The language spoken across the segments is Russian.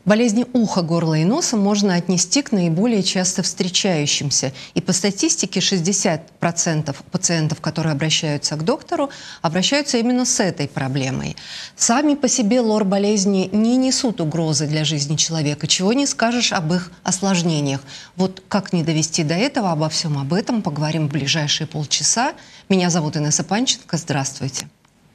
Болезни уха, горла и носа можно отнести к наиболее часто встречающимся. И по статистике 60% пациентов, которые обращаются к доктору, обращаются именно с этой проблемой. Сами по себе лор-болезни не несут угрозы для жизни человека. Чего не скажешь об их осложнениях. Вот как не довести до этого, обо всем об этом поговорим в ближайшие полчаса. Меня зовут Инесса Панченко. Здравствуйте.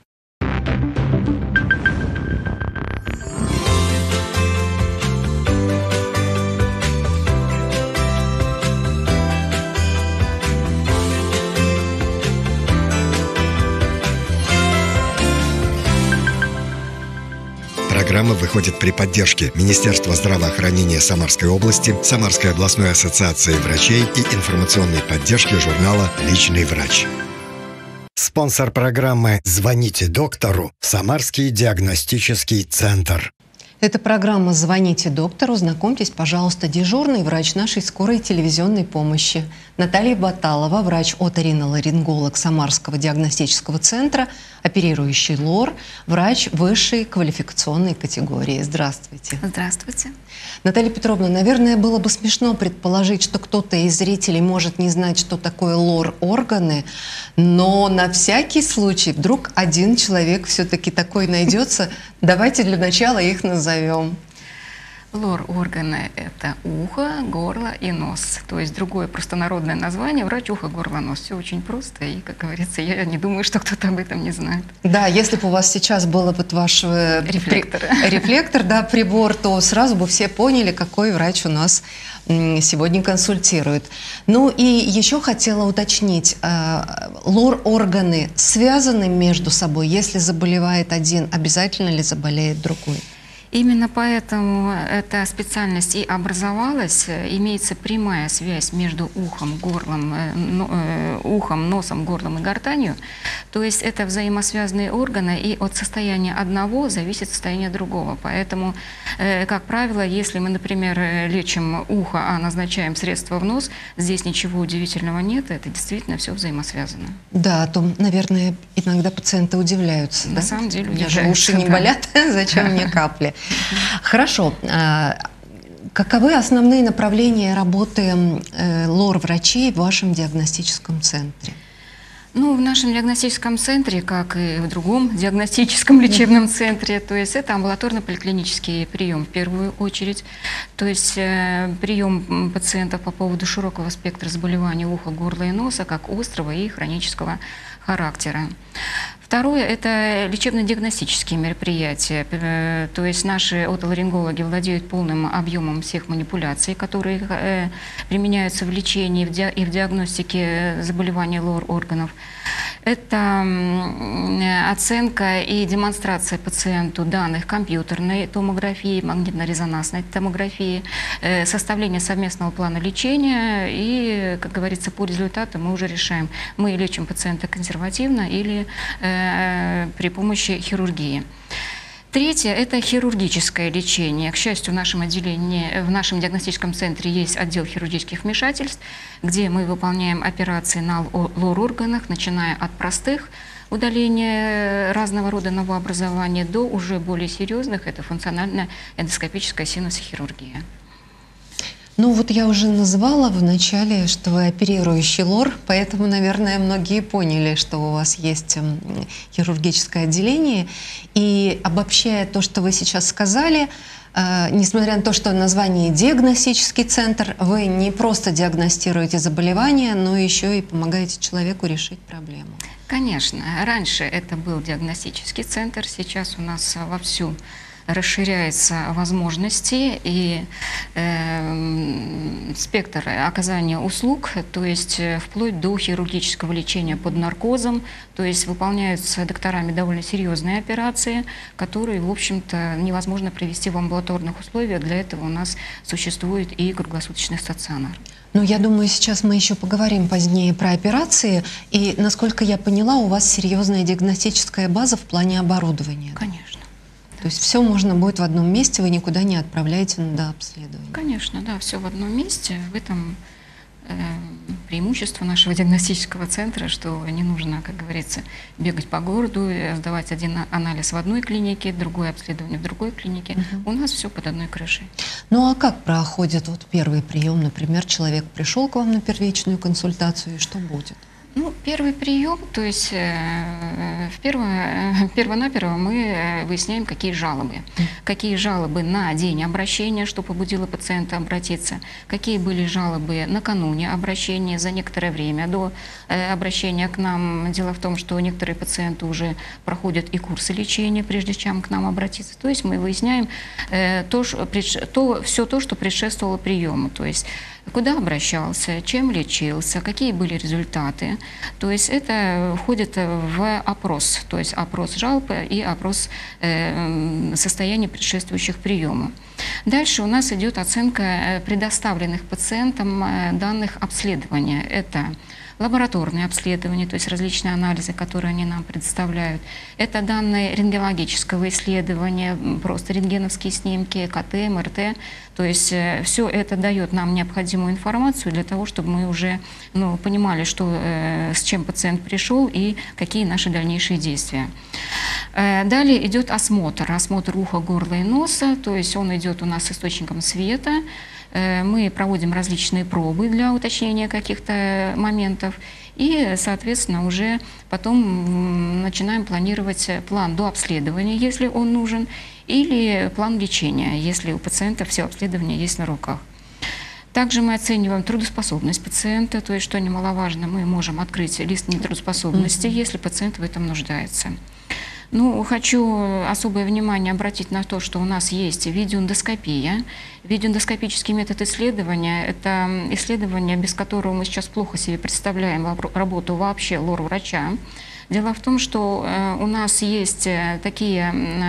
Программа выходит при поддержке Министерства здравоохранения Самарской области, Самарской областной ассоциации врачей и информационной поддержки журнала «Личный врач». Спонсор программы «Звоните доктору» – Самарский диагностический центр. Это программа «Звоните доктору». Знакомьтесь, пожалуйста, дежурный врач нашей скорой телевизионной помощи Наталья Баталова, врач-оториноларинголог Самарского диагностического центра, оперирующий лор, врач высшей квалификационной категории. Здравствуйте. Здравствуйте. Наталья Петровна, наверное, было бы смешно предположить, что кто-то из зрителей может не знать, что такое лор-органы, но на всякий случай вдруг один человек все-таки такой найдется. Давайте для начала их назовем. Лор-органы – это ухо, горло и нос. То есть другое простонародное название – врач ухо, горло, нос. Все очень просто, и, как говорится, я не думаю, что кто-то об этом не знает. Да, если бы у вас сейчас был вот ваш рефлектор, да, прибор, то сразу бы все поняли, какой врач у нас сегодня консультирует. Ну и еще хотела уточнить, лор-органы связаны между собой? Если заболевает один, обязательно ли заболеет другой? Именно поэтому эта специальность и образовалась. Имеется прямая связь между ухом, горлом, носом, горлом и гортанью. То есть это взаимосвязанные органы, и от состояния одного зависит состояние другого. Поэтому, как правило, если мы, например, лечим ухо, а назначаем средства в нос, здесь ничего удивительного нет, это действительно все взаимосвязано. Да, а то, наверное, иногда пациенты удивляются. На самом деле удивляются. Даже уши не болят, зачем мне капли? Хорошо. Каковы основные направления работы лор-врачей в вашем диагностическом центре? Ну, в нашем диагностическом центре, как и в другом диагностическом лечебном центре, то есть это амбулаторно-поликлинический прием в первую очередь, то есть прием пациентов по поводу широкого спектра заболеваний уха, горла и носа, как острого и хронического характера. Второе – это лечебно-диагностические мероприятия, то есть наши отоларингологи владеют полным объемом всех манипуляций, которые применяются в лечении и в диагностике заболеваний лор-органов. Это оценка и демонстрация пациенту данных компьютерной томографии, магнитно-резонансной томографии, составление совместного плана лечения и, как говорится, по результату мы уже решаем, мы лечим пациента консервативно или при помощи хирургии. Третье – это хирургическое лечение. К счастью, в нашем отделении, в нашем диагностическом центре есть отдел хирургических вмешательств, где мы выполняем операции на лор-органах, начиная от простых удаления разного рода новообразования до уже более серьезных – это функциональная эндоскопическая синусохирургия. Ну вот я уже назвала в начале, что вы оперирующий лор, поэтому, наверное, многие поняли, что у вас есть хирургическое отделение. И обобщая то, что вы сейчас сказали, несмотря на то, что название диагностический центр, вы не просто диагностируете заболевание, но еще и помогаете человеку решить проблему. Конечно. Раньше это был диагностический центр, сейчас у нас вовсю расширяются возможности и спектр оказания услуг, то есть вплоть до хирургического лечения под наркозом, то есть выполняются докторами довольно серьезные операции, которые, в общем-то, невозможно провести в амбулаторных условиях. Для этого у нас существует и круглосуточный стационар. Ну, я думаю, сейчас мы еще поговорим позднее про операции. И, насколько я поняла, у вас серьезная диагностическая база в плане оборудования. Конечно. То есть все можно будет в одном месте, вы никуда не отправляете на дообследование? Конечно, да, все в одном месте. В этом преимущество нашего диагностического центра, что не нужно, как говорится, бегать по городу, сдавать один анализ в одной клинике, другое обследование в другой клинике. У нас все под одной крышей. Ну а как проходит вот первый прием? Например, человек пришел к вам на первичную консультацию, и что будет? Ну, первый прием, то есть перво-наперво мы выясняем, какие жалобы на день обращения, что побудило пациента обратиться, какие были жалобы накануне обращения, за некоторое время до обращения к нам. Дело в том, что некоторые пациенты уже проходят и курсы лечения, прежде чем к нам обратиться. То есть мы выясняем все то, что предшествовало приему, то есть куда обращался, чем лечился, какие были результаты. То есть это входит в опрос, то есть опрос жалоб и опрос состояния предшествующих приему. Дальше у нас идет оценка предоставленных пациентам данных обследования. Это лабораторные обследования, то есть различные анализы, которые они нам предоставляют. Это данные рентгенологического исследования, просто рентгеновские снимки, КТ, МРТ. То есть все это дает нам необходимую информацию для того, чтобы мы уже понимали, с чем пациент пришел и какие наши дальнейшие действия. Далее идет осмотр уха, горла и носа, то есть он идет у нас с источником света. Мы проводим различные пробы для уточнения каких-то моментов и, соответственно, уже потом начинаем планировать план до обследования, если он нужен, или план лечения, если у пациента все обследования есть на руках. Также мы оцениваем трудоспособность пациента, то есть, что немаловажно, мы можем открыть лист нетрудоспособности, если пациент в этом нуждается. Ну, хочу особое внимание обратить на то, что у нас есть видеоэндоскопия. Видеоэндоскопический метод исследования – это исследование, без которого мы сейчас плохо себе представляем работу вообще лор-врача. Дело в том, что у нас есть такие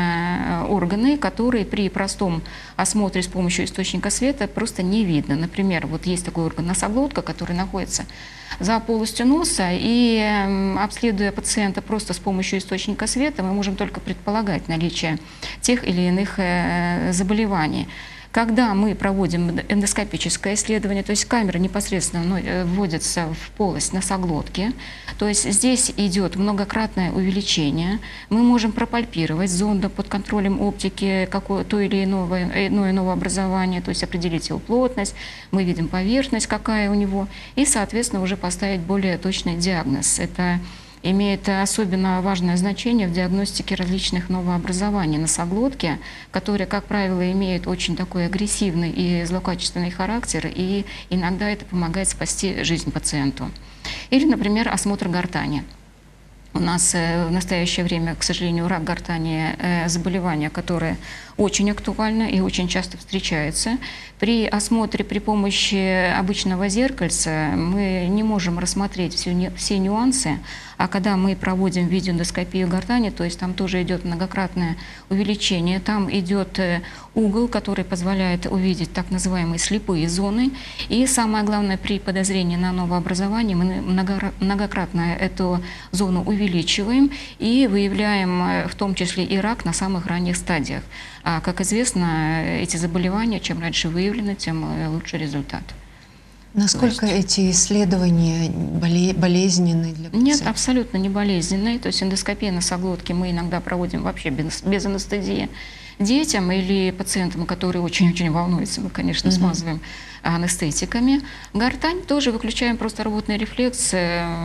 органы, которые при простом осмотре с помощью источника света просто не видно. Например, вот есть такой орган носоглотка, который находится за полостью носа, и обследуя пациента просто с помощью источника света, мы можем только предполагать наличие тех или иных заболеваний. Когда мы проводим эндоскопическое исследование, то есть камера непосредственно вводится в полость носоглотки, то есть здесь идет многократное увеличение, мы можем пропальпировать зондом под контролем оптики то или иное образование, то есть определить его плотность, мы видим поверхность, какая у него, и, соответственно, уже поставить более точный диагноз. Это имеет особенно важное значение в диагностике различных новообразований носоглотки, которые, как правило, имеют очень такой агрессивный и злокачественный характер, и иногда это помогает спасти жизнь пациенту. Или, например, осмотр гортани. У нас в настоящее время, к сожалению, рак гортани – заболевание, которое очень актуально и очень часто встречается. При осмотре при помощи обычного зеркальца мы не можем рассмотреть все нюансы, а когда мы проводим видеоэндоскопию гортани, то есть там тоже идет многократное увеличение, там идет угол, который позволяет увидеть так называемые слепые зоны. И самое главное, при подозрении на новообразование мы многократно эту зону увеличиваем и выявляем в том числе и рак на самых ранних стадиях. А, как известно, эти заболевания, чем раньше выявлены, тем лучше результат. Насколько эти исследования болезненны для пациента? Нет, абсолютно не болезненные. То есть эндоскопия носоглотки мы иногда проводим вообще без анестезии. Детям или пациентам, которые очень-очень волнуются, мы, конечно, смазываем анестетиками. Гортань тоже выключаем просто рвотный рефлекс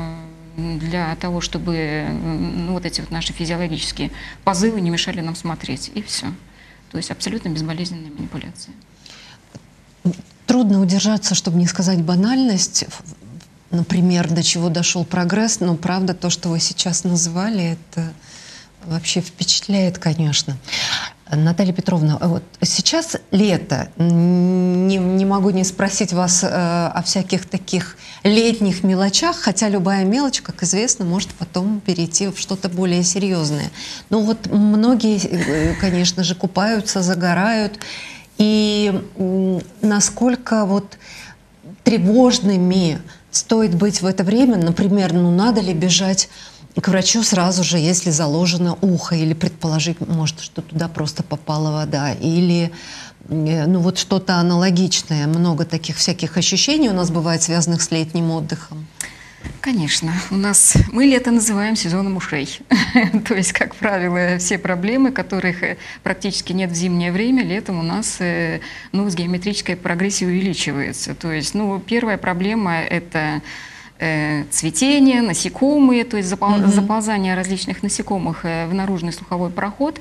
для того, чтобы вот эти вот наши физиологические позывы не мешали нам смотреть. И все. То есть абсолютно безболезненные манипуляции. Трудно удержаться, чтобы не сказать банальность, например, до чего дошел прогресс, но правда то, что вы сейчас назвали, это вообще впечатляет, конечно. Наталья Петровна, вот сейчас лето, не могу не спросить вас о всяких таких летних мелочах, хотя любая мелочь, как известно, может потом перейти в что-то более серьезное. Но вот многие, конечно же, купаются, загорают, и насколько вот тревожными стоит быть в это время, например, надо ли бежать к врачу сразу же, если заложено ухо, или предположить, может, что туда просто попала вода, или ну вот что-то аналогичное. Много таких всяких ощущений у нас бывает, связанных с летним отдыхом. Конечно. Мы лето называем сезоном ушей. То есть, как правило, все проблемы, которых практически нет в зимнее время, летом у нас с геометрической прогрессией увеличиваются. То есть, первая проблема – это цветение, насекомые, то есть заползание различных насекомых в наружный слуховой проход.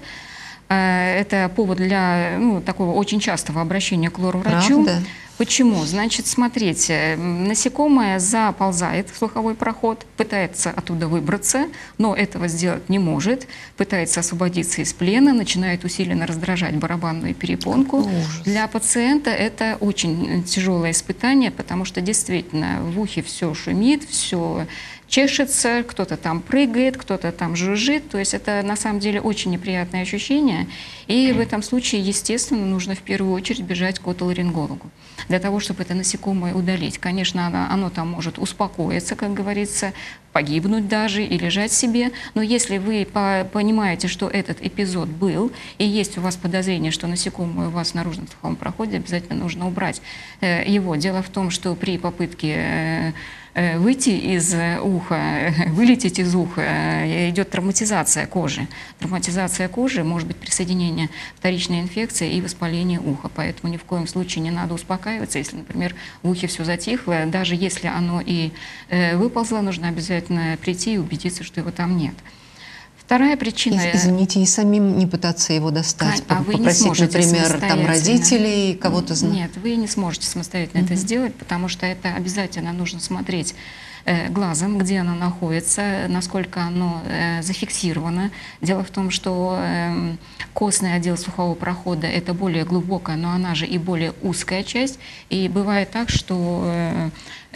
Это повод для такого очень частого обращения к лор-врачу. Правда? Почему? Значит, смотрите, насекомое заползает в слуховой проход, пытается оттуда выбраться, но этого сделать не может, пытается освободиться из плена, начинает усиленно раздражать барабанную перепонку. Ужас. Для пациента это очень тяжелое испытание, потому что действительно в ухе все шумит, все чешется, кто-то там прыгает, кто-то там жужжит. То есть это на самом деле очень неприятное ощущение. И в этом случае, естественно, нужно в первую очередь бежать к отоларингологу для того, чтобы это насекомое удалить. Конечно, оно там может успокоиться, как говорится, погибнуть даже и лежать себе. Но если вы понимаете, что этот эпизод был, и есть у вас подозрение, что насекомое у вас в наружном слуховом проходе, обязательно нужно убрать его. Дело в том, что при попытке выйти из уха, вылететь из уха, идет травматизация кожи. Травматизация кожи может быть присоединение вторичной инфекции и воспаление уха. Поэтому ни в коем случае не надо успокаиваться, если, например, в ухе все затихло. Даже если оно и выползло, нужно обязательно прийти и убедиться, что его там нет. Вторая причина... Извините, и самим не пытаться его достать, вы попросить, не сможете, например, там родителей, кого-то знать? Нет, вы не сможете самостоятельно это сделать, потому что это обязательно нужно смотреть глазом, где оно находится, насколько оно зафиксировано. Дело в том, что костный отдел слухового прохода – это более глубокая, но она же и более узкая часть. И бывает так, что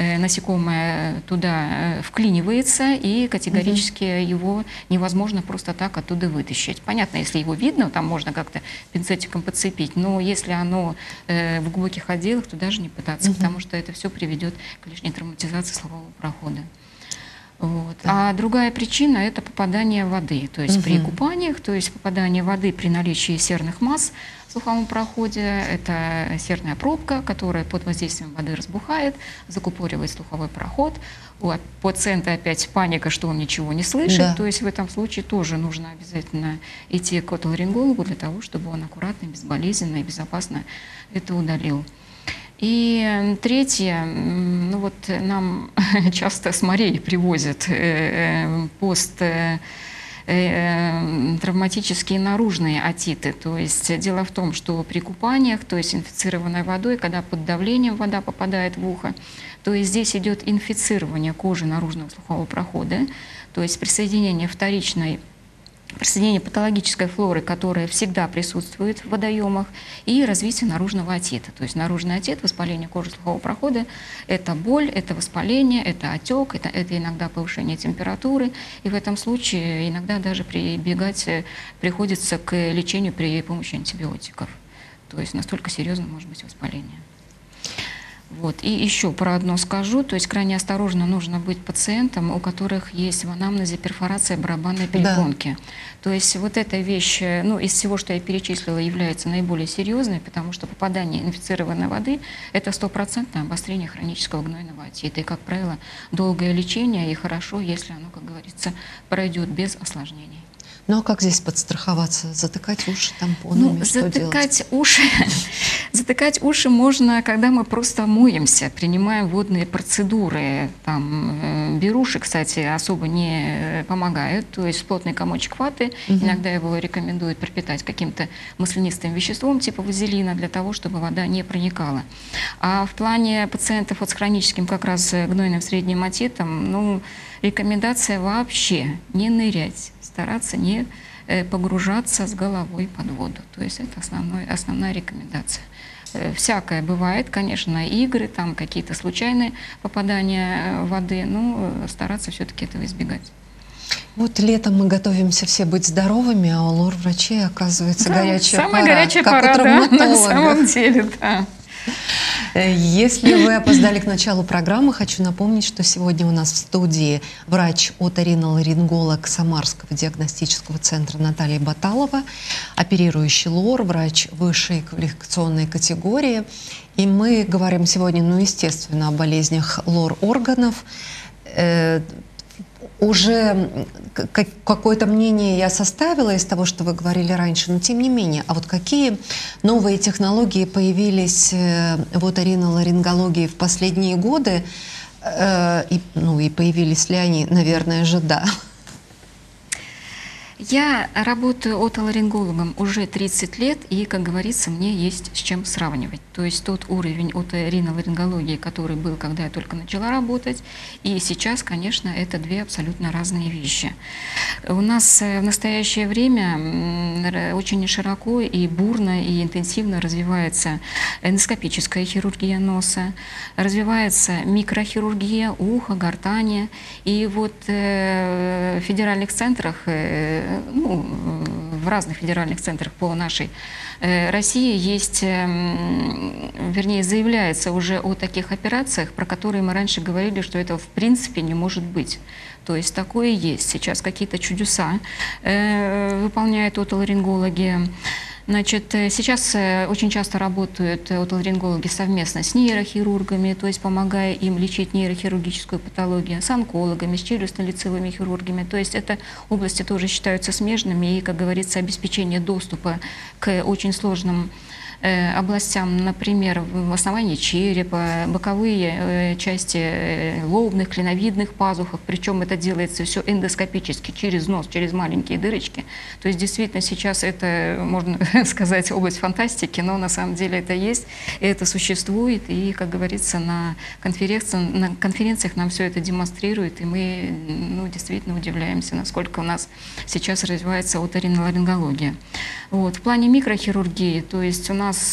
насекомое туда вклинивается, и категорически его невозможно просто так оттуда вытащить. Понятно, если его видно, там можно как-то пинцетиком подцепить, но если оно в глубоких отделах, то даже не пытаться, потому что это все приведет к лишней травматизации слухового прохода. Вот. А другая причина – это попадание воды. То есть при купаниях, то есть попадание воды при наличии серных масс в слуховом проходе. Это серная пробка, которая под воздействием воды разбухает, закупоривает слуховой проход. У пациента опять паника, что он ничего не слышит. Да. То есть в этом случае тоже нужно обязательно идти к отоларингологу для того, чтобы он аккуратно, безболезненно и безопасно это удалил. И третье, нам часто с морей привозят посттравматические наружные отиты. То есть дело в том, что при купаниях, то есть инфицированной водой, когда под давлением вода попадает в ухо, то есть здесь идет инфицирование кожи наружного слухового прохода, то есть присоединение патологической флоры, которая всегда присутствует в водоемах, и развитие наружного отита. То есть наружный отит, воспаление кожи слухового прохода – это боль, это воспаление, это отек, это иногда повышение температуры. И в этом случае иногда даже приходится к лечению при помощи антибиотиков. То есть настолько серьезно может быть воспаление. Вот. И еще про одно скажу, то есть крайне осторожно нужно быть пациентам, у которых есть в анамнезе перфорация барабанной перепонки. Да. То есть вот эта вещь, из всего, что я перечислила, является наиболее серьезной, потому что попадание инфицированной воды – это стопроцентное обострение хронического гнойного отита. И, как правило, долгое лечение, и хорошо, если оно, как говорится, пройдет без осложнений. Ну а как здесь подстраховаться? Затыкать уши тампонами? Затыкать уши можно, когда мы просто моемся, принимаем водные процедуры. Беруши, кстати, особо не помогают. То есть плотный комочек ваты, иногда его рекомендуют пропитать каким-то маслянистым веществом типа вазелина, для того, чтобы вода не проникала. А в плане пациентов с хроническим как раз гнойным средним отитом, рекомендация вообще не нырять, стараться не погружаться с головой под воду. То есть это основная рекомендация. Всякое бывает, конечно, игры, там какие-то случайные попадания воды, но стараться все-таки этого избегать. Вот летом мы готовимся все быть здоровыми, а у лор-врачей оказывается горячая пора. Самая горячая пора, да, на самом деле, да. Если вы опоздали к началу программы, хочу напомнить, что сегодня у нас в студии врач-оториноларинголог Самарского диагностического центра Наталья Баталова, оперирующий лор, врач высшей квалификационной категории. И мы говорим сегодня, ну, естественно, о болезнях лор-органов. Уже какое-то мнение я составила из того, что вы говорили раньше, но тем не менее, а вот какие новые технологии появились в оториноларингологии в последние годы, и появились ли они, наверное же, да. Я работаю отоларингологом уже 30 лет, и, как говорится, мне есть с чем сравнивать. То есть тот уровень оториноларингологии, который был, когда я только начала работать, и сейчас, конечно, это две абсолютно разные вещи. У нас в настоящее время очень широко и бурно и интенсивно развивается эндоскопическая хирургия носа, развивается микрохирургия уха, гортани. И вот в федеральных центрах, в разных федеральных центрах по нашей России есть, вернее, заявляется уже о таких операциях, про которые мы раньше говорили, что этого в принципе не может быть. То есть такое есть. Сейчас какие-то чудеса выполняют отоларингологи. Значит, сейчас очень часто работают отоларингологи совместно с нейрохирургами, то есть помогая им лечить нейрохирургическую патологию, с онкологами, с челюстно-лицевыми хирургами. То есть это области тоже считаются смежными, и, как говорится, обеспечение доступа к очень сложным областям, например, в основании черепа, боковые части лобных, клиновидных пазухов, причем это делается все эндоскопически, через нос, через маленькие дырочки. То есть действительно сейчас это, можно сказать, область фантастики, но на самом деле это есть, и это существует, и, как говорится, на конференциях нам все это демонстрируют, и мы действительно удивляемся, насколько у нас сейчас развивается оториноларингология. Вот. В плане микрохирургии, то есть у нас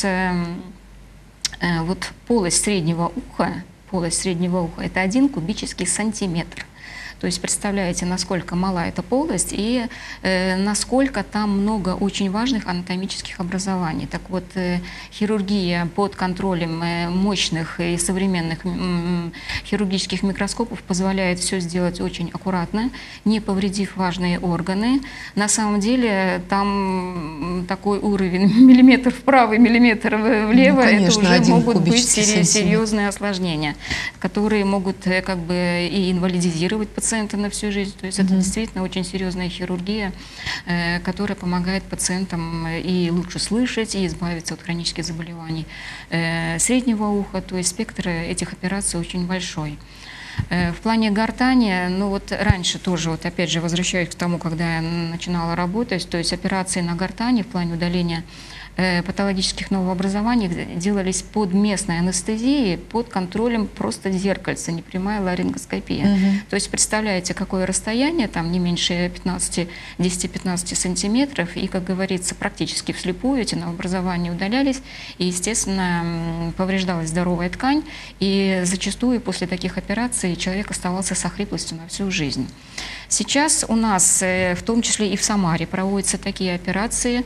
вот полость среднего уха – это 1 кубический сантиметр. То есть представляете, насколько мала эта полость и насколько там много очень важных анатомических образований. Так вот, хирургия под контролем мощных и современных хирургических микроскопов позволяет все сделать очень аккуратно, не повредив важные органы. На самом деле там такой уровень миллиметр вправо и миллиметр влево, конечно, это уже могут быть сантиметр. серьезные осложнения, которые могут как бы и инвалидизировать пациента на всю жизнь. То есть это действительно очень серьезная хирургия, которая помогает пациентам и лучше слышать, и избавиться от хронических заболеваний среднего уха. То есть спектр этих операций очень большой. В плане гортани, ну вот раньше тоже, вот опять же возвращаюсь к тому, когда я начинала работать, то есть операции на гортани в плане удаления патологических новообразований делались под местной анестезией, под контролем просто зеркальца, непрямая ларингоскопия. То есть представляете, какое расстояние, там не меньше 10-15 сантиметров, и, как говорится, практически вслепую эти новообразования удалялись, и, естественно, повреждалась здоровая ткань, и зачастую после таких операций человек оставался с охриплостью на всю жизнь. Сейчас у нас, в том числе и в Самаре, проводятся такие операции,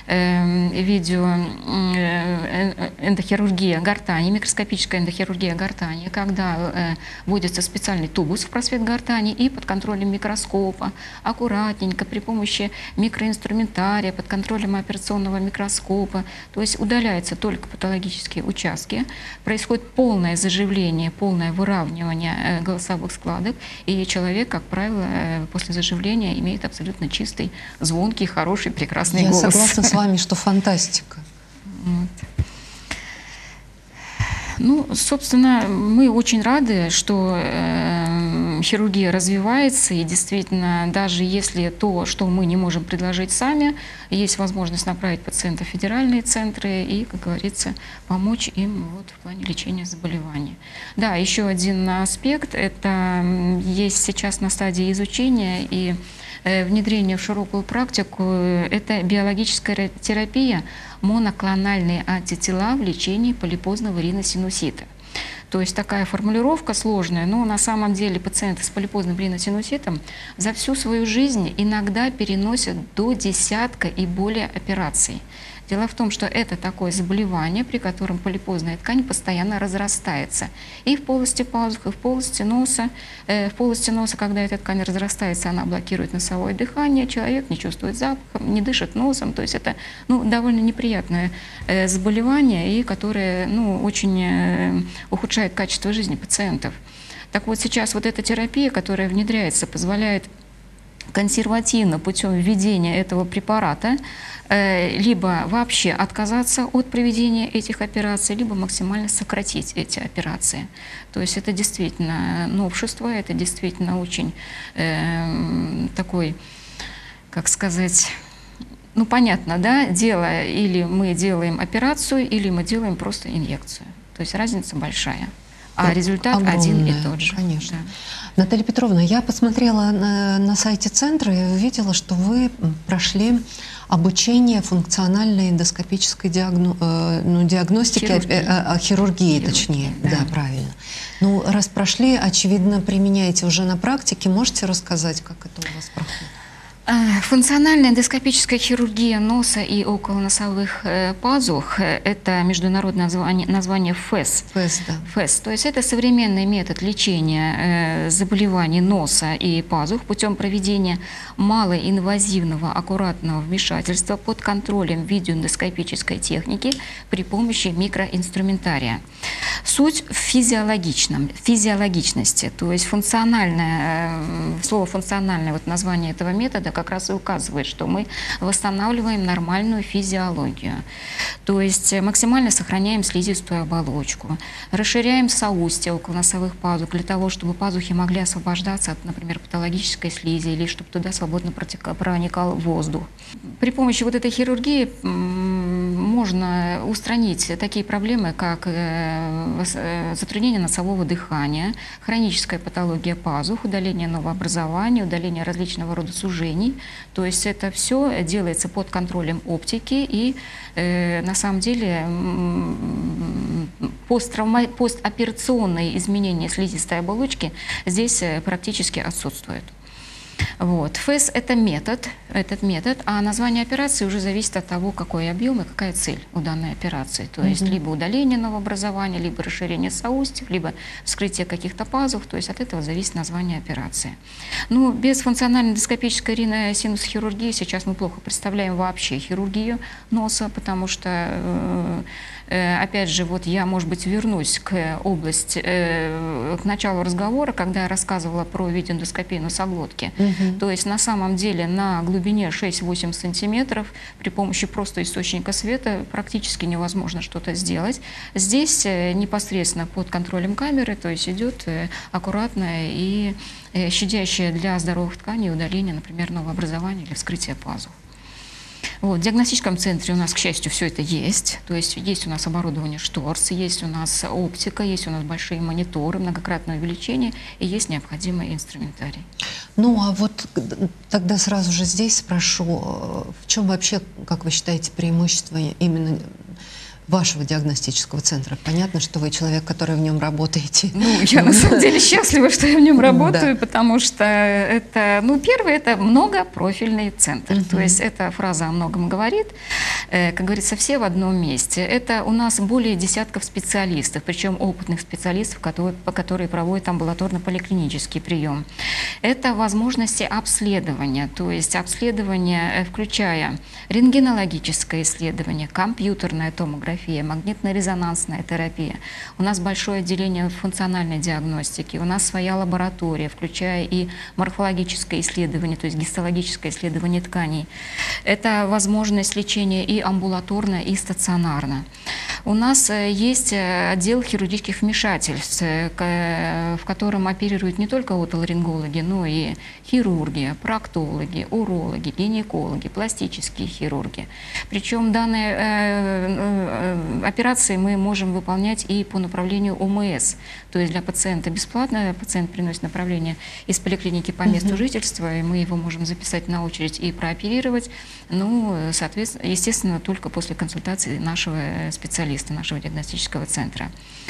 эндохирургия гортани, микроскопическая эндохирургия гортани, когда вводится специальный тубус в просвет гортани и под контролем микроскопа, аккуратненько, при помощи микроинструментария, под контролем операционного микроскопа, то есть удаляются только патологические участки, происходит полное заживление, полное выравнивание голосовых складок, и человек, как правило, после заживления имеет абсолютно чистый, звонкий, хороший, прекрасный голос. Я согласна с вами, что фантастика. Вот. Ну, собственно, мы очень рады, что хирургия развивается, и действительно, даже если то, что мы не можем предложить сами, есть возможность направить пациента в федеральные центры и, как говорится, помочь им вот в плане лечения заболеваний. Да, еще один аспект, это есть сейчас на стадии изучения и внедрения в широкую практику, это биологическая терапия, моноклональные антитела в лечении полипозного риносинусита. То есть такая формулировка сложная, но на самом деле пациенты с полипозным риносинуситом за всю свою жизнь иногда переносят до 10 и более операций. Дело в том, что это такое заболевание, при котором полипозная ткань постоянно разрастается. И в полости пазух, и в полости носа. В полости носа, когда эта ткань разрастается, она блокирует носовое дыхание, человек не чувствует запаха, не дышит носом. То есть это довольно неприятное заболевание, и которое очень ухудшает качество жизни пациентов. Так вот сейчас вот эта терапия, которая внедряется, позволяет консервативно путем введения этого препарата либо вообще отказаться от проведения этих операций, либо максимально сократить эти операции. То есть это действительно новшество, это действительно очень такой, как сказать, понятно, да, дело или мы делаем операцию, или мы делаем просто инъекцию. То есть разница большая. А результат огромная, один и тот же. Конечно. Да. Наталья Петровна, я посмотрела на сайте центра и увидела, что вы прошли обучение функциональной эндоскопической диагностики, хирургии, точнее. Да, правильно. Раз прошли, очевидно, применяете уже на практике. Можете рассказать, как это у вас проходит? Функциональная эндоскопическая хирургия носа и околоносовых пазух – это международное название ФЭС. ФЭС, да. ФЭС. То есть это современный метод лечения заболеваний носа и пазух путем проведения малоинвазивного аккуратного вмешательства под контролем видеоэндоскопической техники при помощи микроинструментария. Суть в физиологичности, то есть слово «функциональное», название этого метода как раз и указывает, что мы восстанавливаем нормальную физиологию. То есть максимально сохраняем слизистую оболочку, расширяем соустья околоносовых пазух для того, чтобы пазухи могли освобождаться от, например, патологической слизи или чтобы туда свободно проникал воздух. При помощи вот этой хирургии можно устранить такие проблемы, как затруднение носового дыхания, хроническая патология пазух, удаление новообразований, удаление различного рода сужений. То есть это все делается под контролем оптики, и на самом деле постоперационные изменения слизистой оболочки здесь практически отсутствуют. Вот. ФЭС – это метод, а название операции уже зависит от того, какой объем и какая цель у данной операции. То есть либо удаление новообразования, либо расширение соустьев, либо вскрытие каких-то пазух. То есть от этого зависит название операции. Без функциональной эндоскопической риносинус-хирургии сейчас мы плохо представляем вообще хирургию носа, потому что опять же, я, может быть, вернусь к началу разговора, когда я рассказывала про видеоэндоскопию носоглотки. То есть на самом деле на глубине 6-8 сантиметров при помощи просто источника света практически невозможно что-то сделать. Здесь непосредственно под контролем камеры, то есть идет аккуратное и щадящее для здоровых тканей удаление, например, новообразования или вскрытие пазух. В диагностическом центре у нас, к счастью, все это есть. То есть есть у нас оборудование шторц, есть у нас оптика, есть у нас большие мониторы, многократное увеличение и есть необходимый инструментарий. А вот тогда сразу же здесь спрошу, в чем вообще, как вы считаете, преимущество именно вашего диагностического центра? Понятно, что вы человек, который в нем работаете. Я на самом деле счастлива, что я в нем работаю, потому что это, первое, это многопрофильный центр. То есть эта фраза о многом говорит. Как говорится, все в одном месте. Это у нас более десятков специалистов, причем опытных специалистов, которые проводят амбулаторно-поликлинический прием. Это возможности обследования, то есть обследование, включая рентгенологическое исследование, компьютерная томография, магнитно-резонансная терапия. У нас большое отделение функциональной диагностики, у нас своя лаборатория, включая и морфологическое исследование, то есть гистологическое исследование тканей. Это возможность лечения и амбулаторно, и стационарно. У нас есть отдел хирургических вмешательств, в котором оперируют не только отоларингологи, но и хирурги, проктологи, урологи, гинекологи, пластические хирурги. Причем данные операции мы можем выполнять и по направлению ОМС. То есть для пациента бесплатно, пациент приносит направление из поликлиники по месту жительства, и мы его можем записать на очередь и прооперировать. Соответственно, естественно, только после консультации нашего специалиста, нашего диагностического центра.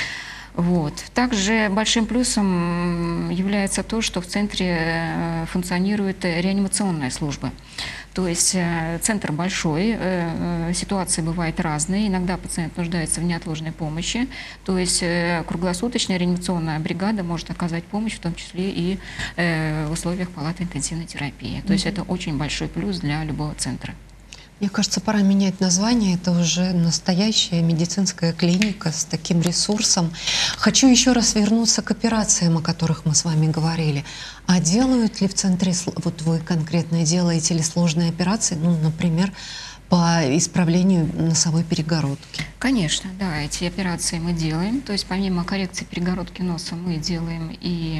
Также большим плюсом является то, что в центре функционирует реанимационная служба. То есть центр большой, ситуации бывают разные. Иногда пациент нуждается в неотложной помощи. То есть круглосуточная реанимационная бригада может оказать помощь, в том числе и в условиях палаты интенсивной терапии. То есть это очень большой плюс для любого центра. Мне кажется, пора менять название. Это уже настоящая медицинская клиника с таким ресурсом. Хочу еще раз вернуться к операциям, о которых мы с вами говорили. А делают ли в центре, вот вы конкретно делаете ли сложные операции, ну, например, по исправлению носовой перегородки? Конечно, да, эти операции мы делаем. То есть помимо коррекции перегородки носа мы делаем и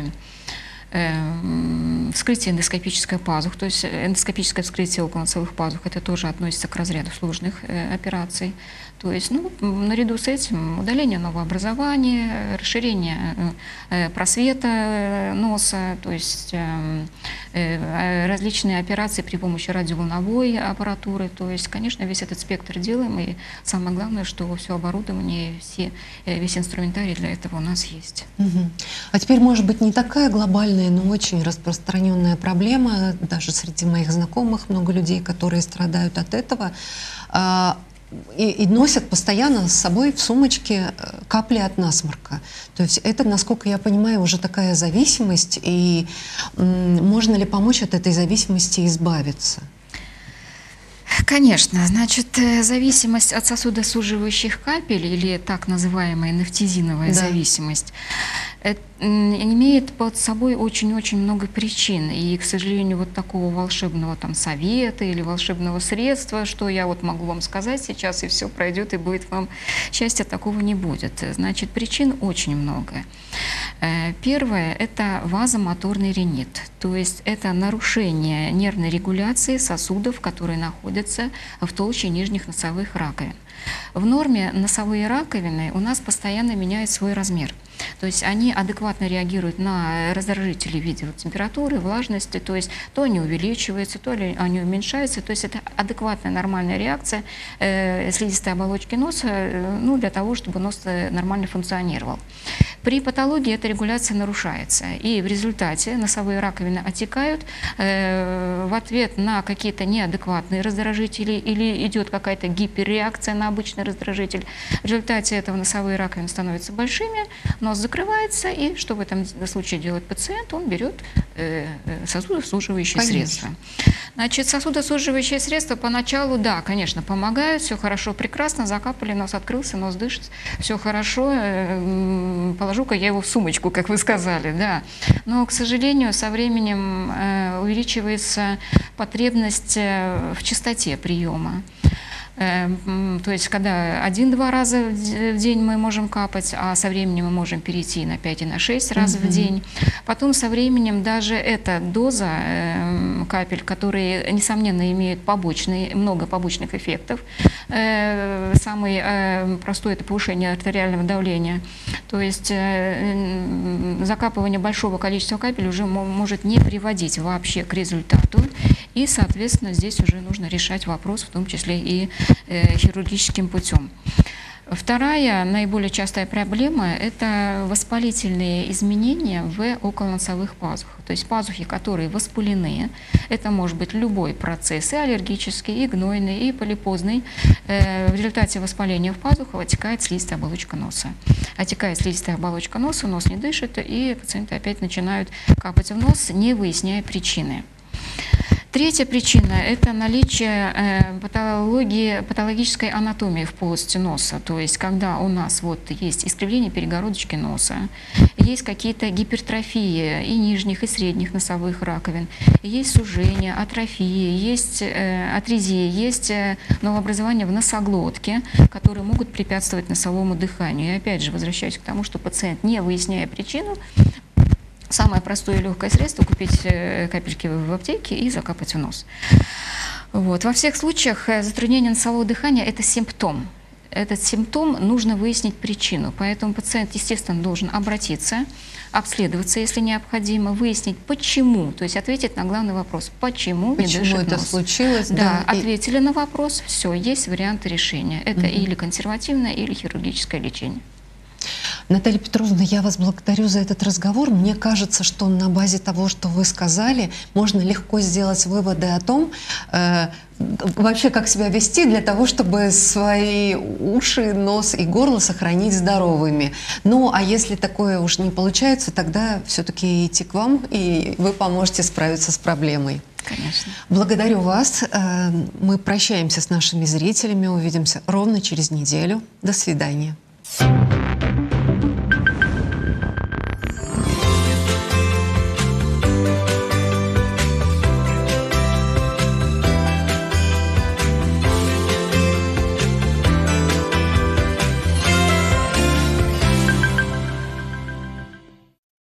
вскрытие эндоскопической пазух, то есть эндоскопическое вскрытие околоносовых пазух, это тоже относится к разряду сложных операций. То есть, ну, наряду с этим удаление новообразования, расширение просвета носа, то есть различные операции при помощи радиоволновой аппаратуры. То есть, конечно, весь этот спектр делаем, и самое главное, что все оборудование, весь инструментарий для этого у нас есть. А теперь, может быть, не такая глобальная, но очень распространенная проблема, даже среди моих знакомых много людей, которые страдают от этого, и носят постоянно с собой в сумочке капли от насморка. То есть это, насколько я понимаю, уже такая зависимость, и можно ли помочь от этой зависимости избавиться? Конечно, значит, зависимость от сосудосуживающих капель, или так называемая нафтизиновая зависимость, имеет под собой очень-очень много причин. И, к сожалению, вот такого волшебного там совета или волшебного средства, что я вот могу вам сказать сейчас, и все пройдет, и будет вам счастье, такого не будет. Значит, причин очень много. Первое – это вазомоторный ринит, то есть это нарушение нервной регуляции сосудов, которые находятся в толще нижних носовых раковин. В норме носовые раковины у нас постоянно меняют свой размер. То есть они адекватно реагируют на раздражители в виде температуры, влажности, то есть то они увеличиваются, то они уменьшаются. То есть это адекватная нормальная реакция слизистой оболочки носа, ну, для того, чтобы нос нормально функционировал. При патологии эта регуляция нарушается, и в результате носовые раковины отекают в ответ на какие-то неадекватные раздражители или идет какая-то гиперреакция на обычный раздражитель. В результате этого носовые раковины становятся большими, нос закрывается, и что в этом случае делает пациент? Он берет сосудосуживающие средства. Значит, сосудосуживающие средства поначалу, да, конечно, помогают, все хорошо, прекрасно, закапали, нос открылся, нос дышит, все хорошо, положу-ка я его в сумочку, как вы сказали, да. Но, к сожалению, со временем увеличивается потребность в частоте приема. То есть, когда 1-2 раза в день мы можем капать, а со временем мы можем перейти на 5 и на 6 раз в день. Потом со временем даже эта доза капель, которые, несомненно, имеют много побочных эффектов. Самый простой – это повышение артериального давления. То есть закапывание большого количества капель уже может не приводить вообще к результату. И, соответственно, здесь уже нужно решать вопрос, в том числе и хирургическим путем. Вторая, наиболее частая проблема – это воспалительные изменения в околоносовых пазухах. То есть пазухи, которые воспалены, это может быть любой процесс, и аллергический, и гнойный, и полипозный. В результате воспаления в пазухах отекает слизистая оболочка носа. Отекает слизистая оболочка носа, нос не дышит, и пациенты опять начинают капать в нос, не выясняя причины. Третья причина – это наличие патологической анатомии в полости носа. То есть, когда у нас вот есть искривление перегородочки носа, есть какие-то гипертрофии и нижних, и средних носовых раковин, есть сужение, атрофии, есть атрезия, есть новообразования в носоглотке, которые могут препятствовать носовому дыханию. И опять же, возвращаюсь к тому, что пациент, не выясняя причину, самое простое и легкое средство – купить капельки в аптеке и закапать в нос. Вот. Во всех случаях затруднение носового дыхания – это симптом. Этот симптом нужно выяснить причину. Поэтому пациент, естественно, должен обратиться, обследоваться, если необходимо, выяснить, почему, то есть ответить на главный вопрос, почему не дышит нос. Почему это случилось? Да, ответили на вопрос, все, есть варианты решения. Это или консервативное, или хирургическое лечение. Наталья Петровна, я вас благодарю за этот разговор. Мне кажется, что на базе того, что вы сказали, можно легко сделать выводы о том, вообще как себя вести для того, чтобы свои уши, нос и горло сохранить здоровыми. Ну, а если такое уж не получается, тогда все-таки идти к вам, и вы поможете справиться с проблемой. Конечно. Благодарю вас. Мы прощаемся с нашими зрителями. Увидимся ровно через неделю. До свидания.